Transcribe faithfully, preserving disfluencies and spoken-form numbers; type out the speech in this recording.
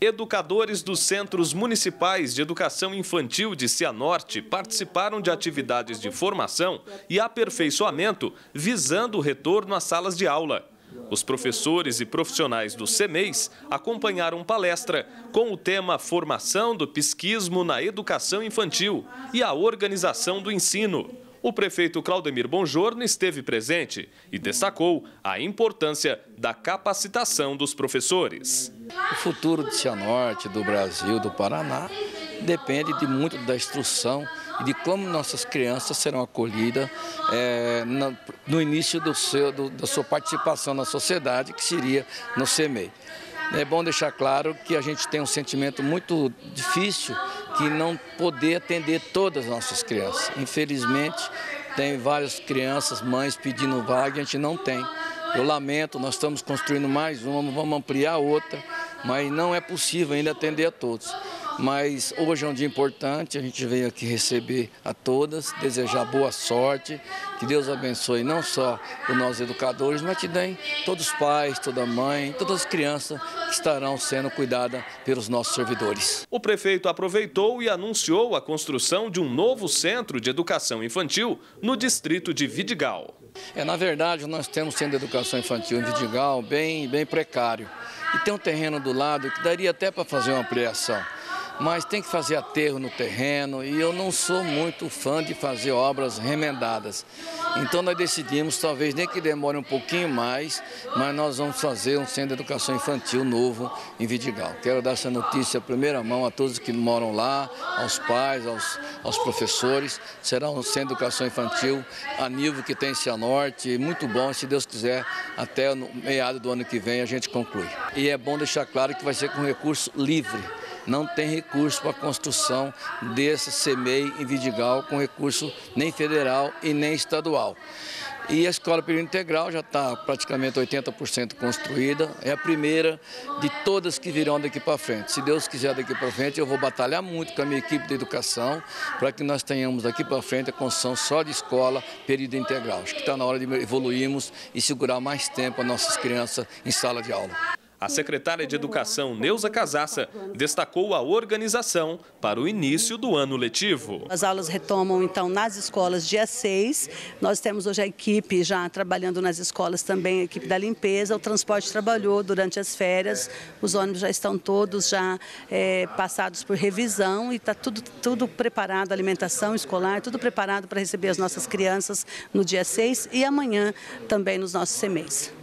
Educadores dos Centros Municipais de Educação Infantil de Cianorte participaram de atividades de formação e aperfeiçoamento visando o retorno às salas de aula. Os professores e profissionais do CEMEIS acompanharam palestra com o tema Formação do Psiquismo na Educação Infantil e a Organização do Ensino. O prefeito Claudemir Bongiorno esteve presente e destacou a importância da capacitação dos professores. O futuro de Cianorte, do Brasil, do Paraná, depende de muito da instrução e de como nossas crianças serão acolhidas é, no, no início do seu, do, da sua participação na sociedade, que seria no CEMEI. É bom deixar claro que a gente tem um sentimento muito difícil que não poder atender todas as nossas crianças. Infelizmente, tem várias crianças, mães pedindo vaga e a gente não tem. Eu lamento, nós estamos construindo mais uma, vamos ampliar outra, mas não é possível ainda atender a todos. Mas hoje é um dia importante, a gente veio aqui receber a todas, desejar boa sorte, que Deus abençoe não só os nossos educadores, mas também todos os pais, toda mãe, todas as crianças que estarão sendo cuidadas pelos nossos servidores. O prefeito aproveitou e anunciou a construção de um novo centro de educação infantil no distrito de Vidigal. É, na verdade, nós temos um centro de educação infantil em Vidigal bem, bem precário. E tem um terreno do lado que daria até para fazer uma ampliação. Mas tem que fazer aterro no terreno e eu não sou muito fã de fazer obras remendadas. Então nós decidimos, talvez nem que demore um pouquinho mais, mas nós vamos fazer um centro de educação infantil novo em Vidigal. Quero dar essa notícia à primeira mão a todos que moram lá, aos pais, aos, aos professores. Será um centro de educação infantil a nível que tem em Cianorte, muito bom, se Deus quiser, até no meado do ano que vem a gente conclui. E é bom deixar claro que vai ser com recurso livre. Não tem recurso para a construção desse CEMEI em Vidigal, com recurso nem federal e nem estadual. E a escola período integral já está praticamente oitenta por cento construída, é a primeira de todas que virão daqui para frente. Se Deus quiser daqui para frente, eu vou batalhar muito com a minha equipe de educação para que nós tenhamos daqui para frente a construção só de escola período integral. Acho que está na hora de evoluirmos e segurar mais tempo as nossas crianças em sala de aula. A secretária de Educação, Neuza Casaça, destacou a organização para o início do ano letivo. As aulas retomam, então, nas escolas dia seis. Nós temos hoje a equipe já trabalhando nas escolas também, a equipe da limpeza. O transporte trabalhou durante as férias. Os ônibus já estão todos já é, passados por revisão e está tudo, tudo preparado, alimentação escolar, tudo preparado para receber as nossas crianças no dia seis e amanhã também nos nossos CEMEIs.